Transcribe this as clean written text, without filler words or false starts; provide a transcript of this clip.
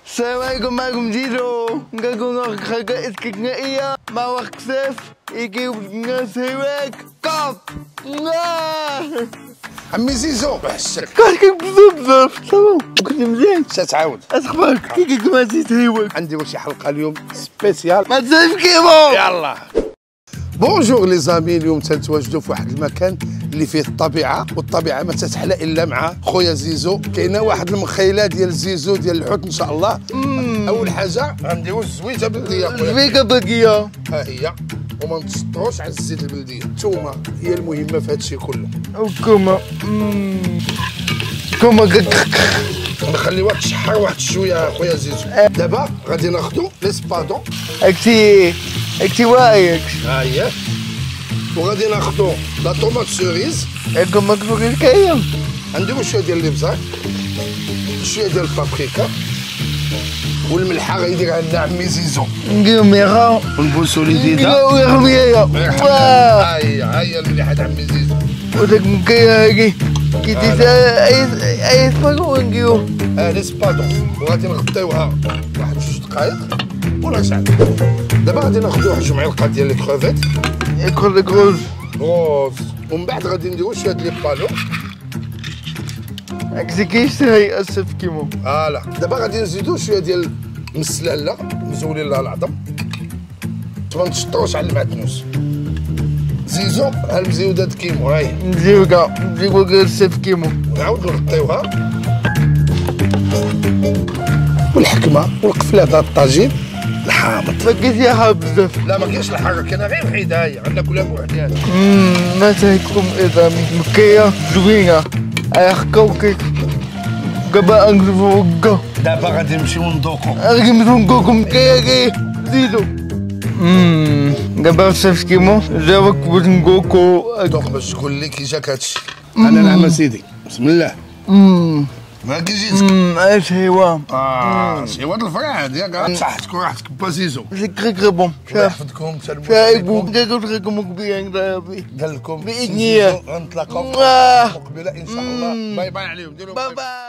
السلام عليكم، معكم زيزو. نقولكم خلقة استثنائية مع وقت صيف يجيو الناس هواك كاب. عمي زيزو وحشك كنت بزاف تمام. كنت مزيان. تعاود اش اخبارك؟ كيف ما نسيت هواك؟ عندي واحد حلقة اليوم سبيسيال. ما تزاف كيما يلا بونجور لي زامي. اليوم تنتواجدوا في واحد المكان اللي فيه الطبيعه، والطبيعه ما تتحلى الا مع خويا زيزو. كاينه واحد المخيله ديال زيزو ديال الحوت ان شاء الله. اول حاجه غنديروا الزويته بلديه خويا. الزويته بلديه ها هي، وما نتسطروش على الزيت البلديه. الثومه هي المهمه في هذا الشيء كله. وكما كما نخليوها تشحر واحد شويه خويا زيزو. دابا غادي ناخذوا لي سبادون. اكتي وايك. ها هي، وغادي ناخذوا لا طوماط سوريز. كما كفوك كاين. نديرو شويه ديال الابزار، شويه ديال البابريكا، والملحه غيديرها لنا عمي زيزو. نديرو ميغا ونبوسو لي ديدا. نديرو ميغا. ها هي المليحه د عمي زيزو. وداك المكايه هاكي كي ديزا اي سباغو نديرو. لي سبادون، وغادي نغطيوها واحد 2 دقائق ولا ساعه. دابا غادي ناخذ واحد 2 معالق ديال لي كروفيت. كروز غوز، ومن بعد غادي نديرو شويه ديال لي بالو. هاكسي كيشتهي اسف كيمو. فوالا، دابا غادي نزيدو شويه ديال السلاله مزولين لها العظم. ما نتشطروش على المعدنوس. زيزو ها المزيودات كيمو، هاهي نزيوكا السيف كيمو. ونعاود نغطيوها. والحكمه والقفله تاع الطاجين الحامض. ما كاينش يا حاب بزاف. لا ما كاينش الحاجه، كاينه غير وحيده، هي غناكلها بوحدها. ما تهيكم اذا مكايه زوينه هكاوكي قبا انكفوكا. دابا غادي نمشيو ندوقو. غادي نمشيو مكايه زيدو. قبا السيف كيمو جاوك باش نقولكو دوق باش تقول لي كي جاك هادشي. انا نعم سيدي، بسم الله. ما كي جيتك. اش هيوا شي واد الفراد ياك. صحتك وراحتك با زيزو. كري بون. يحفظكم شايبو كيكو بيان دابي. قال لكم بإذن الله غنتلاقاو مقبله ان شاء الله. باي باي عليهم، ديروا باي باي.